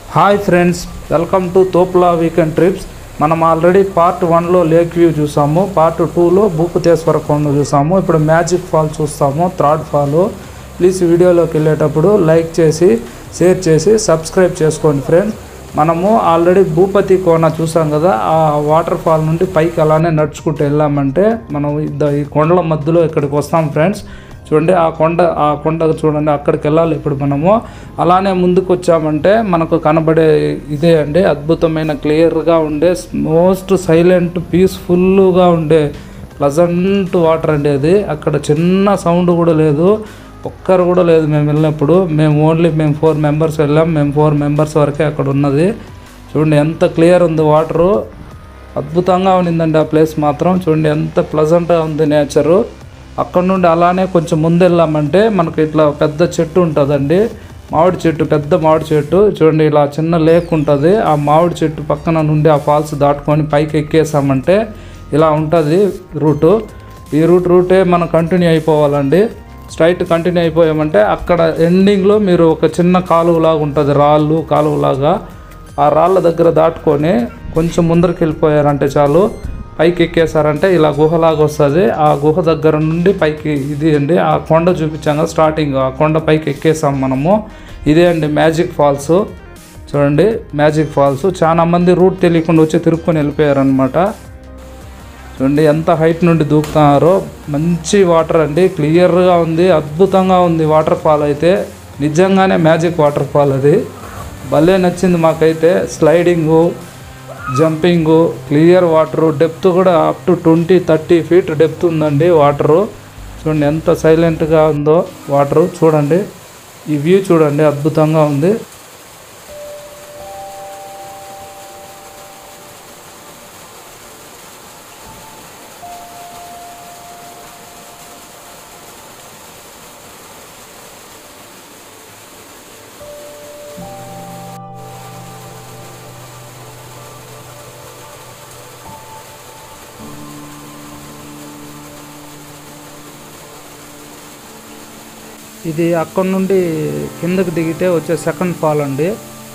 Hi friends, welcome to తోపులా weekend trips. మనం already part 1లో లేక్ వ్యూ చూసాము, పార్ట్ 2లో భూపతేశ్వర కొండ చూసాము. ఇప్పుడు మ్యాజిక్ ఫాల్ చూస్తాము, థర్డ్ ఫాల్. ప్లీజ్ వీడియోలోకి వెళ్ళేటప్పుడు లైక్ చేసి షేర్ చేసి సబ్స్క్రైబ్ చేసుకోండి ఫ్రెండ్స్. మనము ఆల్రెడీ భూపతి కోన చూసాం కదా, ఆ వాటర్ ఫాల్ నుండి పైకి అలానే నడుచుకుంటూ వెళ్ళామంటే మనం ఈ కొండల మధ్యలో ఇక్కడికి వస్తాం ఫ్రెండ్స్. చూడండి ఆ కొండకు చూడండి, అక్కడికి వెళ్ళాలి ఇప్పుడు మనము. అలానే ముందుకు వచ్చామంటే మనకు కనబడే ఇదే అండి, అద్భుతమైన క్లియర్గా ఉండే మోస్ట్ సైలెంట్ పీస్ఫుల్గా ఉండే ప్లజెంట్ వాటర్ అండి అది. అక్కడ చిన్న సౌండ్ కూడా లేదు, ఒక్కరు కూడా లేదు. మేము వెళ్ళినప్పుడు మేము 4 మెంబర్స్ వెళ్ళాం. మేము 4 మెంబర్స్ వరకే అక్కడ ఉన్నది. చూడండి ఎంత క్లియర్ ఉంది వాటరు, అద్భుతంగా ఉన్నిందండి ఆ ప్లేస్ మాత్రం. చూడండి ఎంత ప్లజెంట్గా ఉంది నేచరు. అక్కడ నుండి అలానే కొంచెం ముందు వెళ్ళామంటే మనకు ఇట్లా పెద్ద చెట్టు ఉంటుందండి, మామిడి చెట్టు, పెద్ద మామిడి చెట్టు. చూడండి ఇలా చిన్న లేక్ ఉంటుంది, ఆ మామిడి చెట్టు పక్కన నుండి ఆ ఫాల్స్ దాటుకొని పైకి ఎక్కేసామంటే ఇలా ఉంటుంది రూటు. ఈ రూటే మనం కంటిన్యూ అయిపోవాలండి. స్ట్రైట్ కంటిన్యూ అయిపోయామంటే అక్కడ ఎండింగ్లో మీరు ఒక చిన్న కాలువలాగా ఉంటుంది, రాళ్ళు కాలువలాగా. ఆ రాళ్ళ దగ్గర దాటుకొని కొంచెం ముందరికి వెళ్ళిపోయారంటే చాలు, పైకి ఎక్కేసారంటే ఇలా గుహలాగా వస్తుంది. ఆ గుహ దగ్గర నుండి పైకి ఇది అండి, ఆ కొండ చూపించాం కదా స్టార్టింగ్, ఆ కొండ పైకి ఎక్కేసాం మనము. ఇదే అండి మ్యాజిక్ ఫాల్స్. చూడండి మ్యాజిక్ ఫాల్స్. చాలా మంది రూట్ తెలియకుండా వచ్చి తిరుక్కొని వెళ్ళిపోయారనమాట. చూడండి ఎంత హైట్ నుండి దూకుతున్నారో. మంచి వాటర్ అండి, క్లియర్గా ఉంది, అద్భుతంగా ఉంది వాటర్ ఫాల్ అయితే. నిజంగానే మ్యాజిక్ వాటర్ ఫాల్ అది. భలే నచ్చింది మాకైతే. Sliding, jumping, clear water, depth కూడా అప్ టు 20-30 ఫీట్ డెప్త్ ఉందండి వాటరు. చూడండి ఎంత సైలెంట్గా ఉందో వాటరు. చూడండి ఈ వ్యూ చూడండి, అద్భుతంగా ఉంది. ఇది అక్కడ నుండి కిందకి దిగితే వచ్చే సెకండ్ ఫాల్ అండి.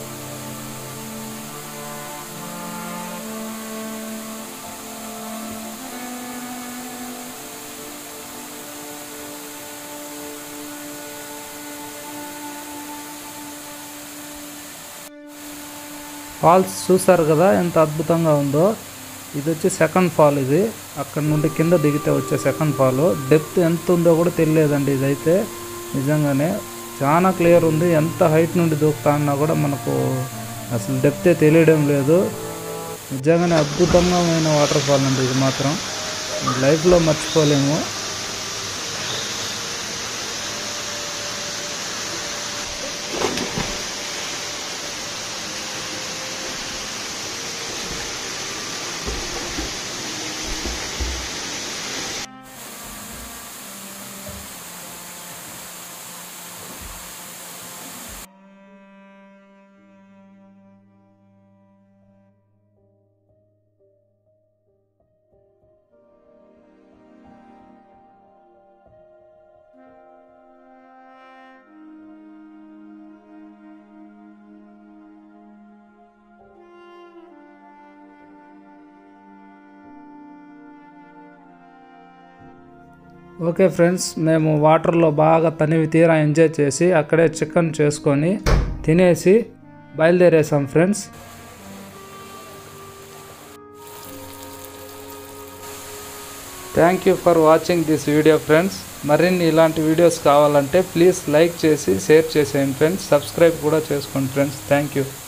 ఫాల్స్ చూసారు కదా ఎంత అద్భుతంగా ఉందో. ఇది వచ్చి సెకండ్ ఫాల్. ఇది అక్కడ నుండి కింద దిగితే వచ్చే సెకండ్ ఫాల్. డెప్త్ ఎంత ఉందో కూడా తెలియలేదండి. ఇదైతే నిజంగానే చాలా క్లియర్ ఉంది. ఎంత హైట్ నుండి దూకుతా అన్నా కూడా మనకు అసలు డెప్తే తెలియడం లేదు. నిజంగానే అద్భుతంగా వాటర్ ఫాల్ అండి ఇది మాత్రం, లైఫ్లో మర్చిపోలేము. ఓకే ఫ్రెండ్స్, మేము వాటర్లో బాగా తనివి తీరా ఎంజాయ్ చేసి అక్కడే చికెన్ చేసుకొని తినేసి బయలుదేరేసాం friends. Thank you for watching this video friends. మరిన్ని ఇలాంటి వీడియోస్ కావాలంటే ప్లీజ్ లైక్ చేసి షేర్ చేసేయండి ఫ్రెండ్స్. సబ్స్క్రైబ్ కూడా చేసుకోండి ఫ్రెండ్స్. Thank you.